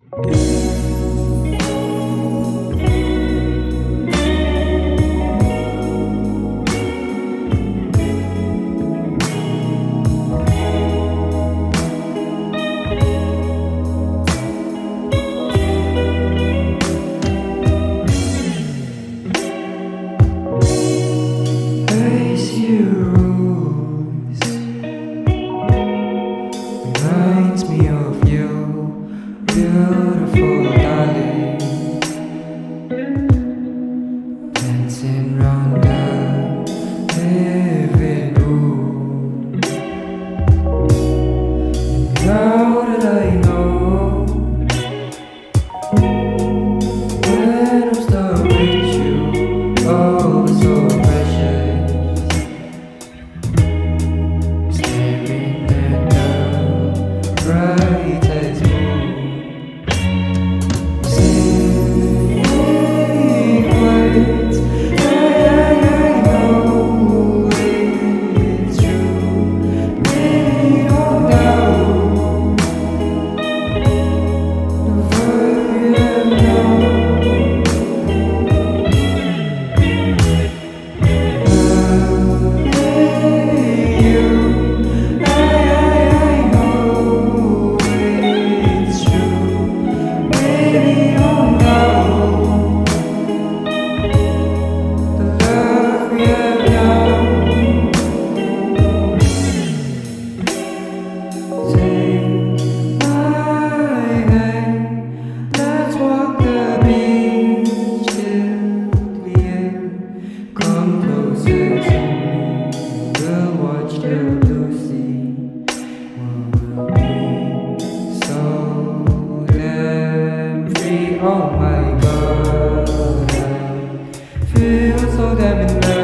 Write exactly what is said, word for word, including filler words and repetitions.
Reminds me of you, beautiful darling, dancing round the living room. Now that I know, when I'm stuck with you, oh it's so precious, staring at the brightest moon, singing words I know it's true. Maybe you don't know the verb you know. Oh my God, I feel so damn in love.